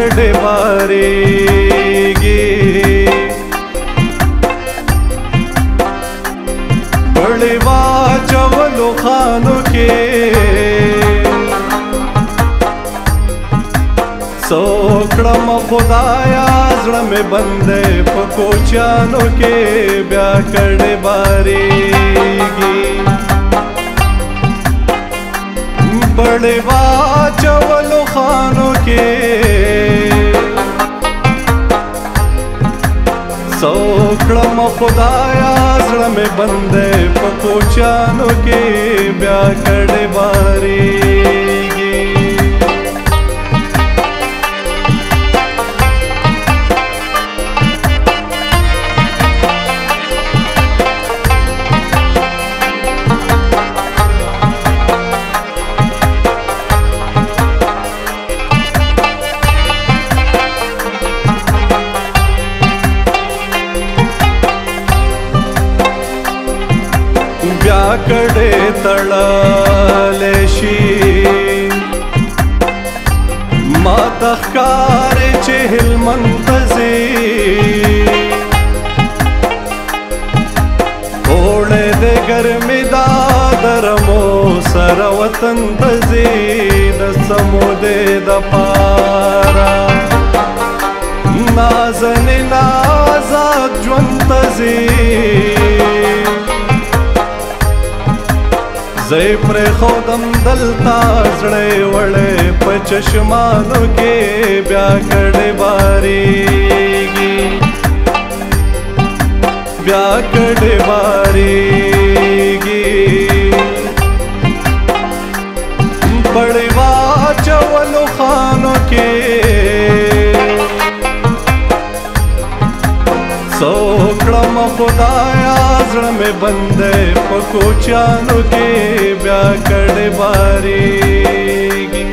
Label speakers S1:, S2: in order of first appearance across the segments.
S1: کډې بارېږي بړې واچولو خانو کې سوکړم خدایا زړه مې بندې په کوچیانو کې بیا کډې بارېږي بړې واچولو خانو کې سوکړم خدایا زړه مې بندې په کوچیانو کې بیا کډې بارېږي بیا کډې تړلې شي ما ته ښکاري چې هلمند ته ځې اوړی د ګرمې دا درمو سره وطن ته ځې د سمودې دپاره نازنې نازاد ژوند ته ځې زه پرېښودم دلته زړی وړی په چشمانو کې بیا کډې بارېږي بیا کډې بارېږي بړې واچولو خانو کې سوکړم خدایا زړه مې بندې په کوچیانو کې بیا کډې بارېږي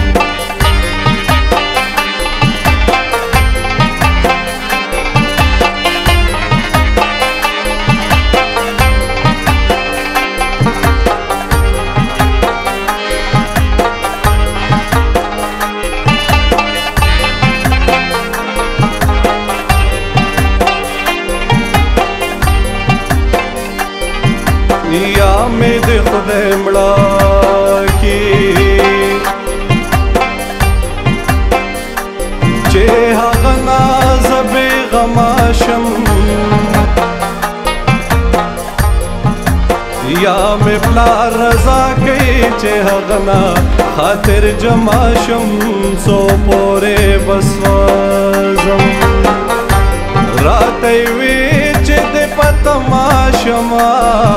S1: یا مې د خدای مړه کې چې هغه ناز بېغمه شم یا مې پلار رضا کوي چې هغه نه خاطر جمع شم څو پورې بس وځم راته یې وي چې د په تماشما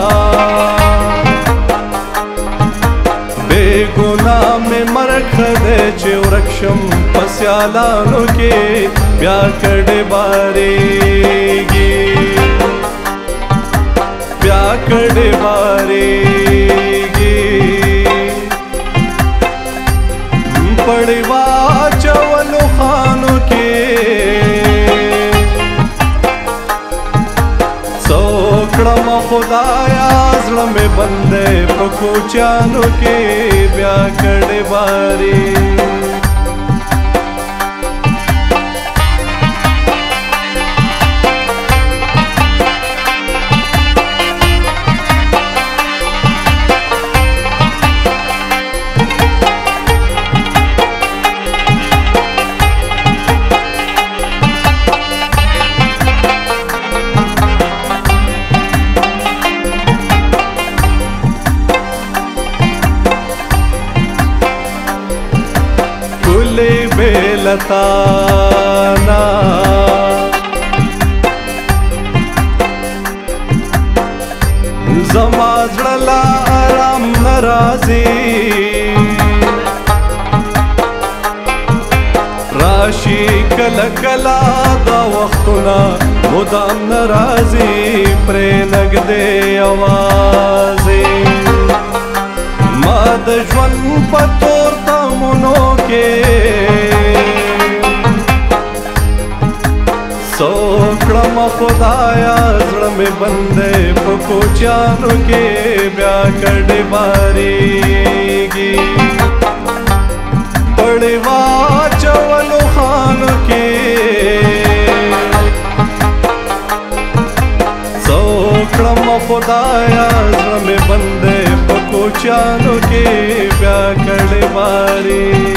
S1: بې ګناه مې مرګ ښه دی چې ورک شم په سیالانو کې بیا کډې بارېږي بیا کډې بارېږي بړې واچولو خانو کې سوکړم خدایا زړه مې بندې په کوچیانو کې بیا کډې بارېږي لتانا زما زړه لا آرام نه راځي راشي کله کله دا وختونه مدام نه راځي پرې نږدې اوازې ما د ژوند په تور تمونو کې سوکړم خدایا زړه مې بندې په کوچیانو کې بیا کډې بارېږي بړې واچولو خان کې څو کړم خدایا زړه مې بندې په کوچیانو کې بیا کړې باري